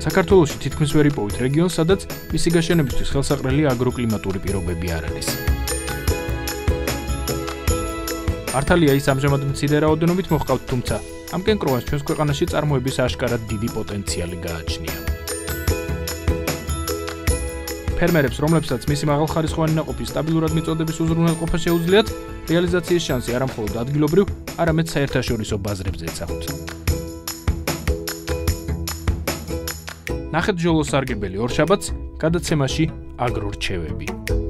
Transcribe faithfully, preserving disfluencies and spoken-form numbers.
საქართველოში თითქმის ვერ იპოვით რეგიონს, სადაც მისი გაშენებისთვის ხელსაყრელი აგროკლიმატური პირობები არ არის. მართალია ის ამჟამად მცირე რაოდენობით მოჰყავთ, თუმცა ამ კენკროვანს ჩვენს ქვეყანაში წარმოების აშკარად დიდი პოტენციალი გააჩნია. ფერმერებს, რომლებსაც მისი მაღალხარისხოვანი ნაყოფი სტაბილურად მიწოდების უზრუნველყოფა შეუძლიათ, რეალიზაციის შანსი არა მხოლოდ ადგილობრივ, არამედ საერთაშორისო ბაზრებზეც აქვთ. ნახეთ ჟოლოს სარგებელი ორშაბათს გადაცემაში აგრო რჩევები.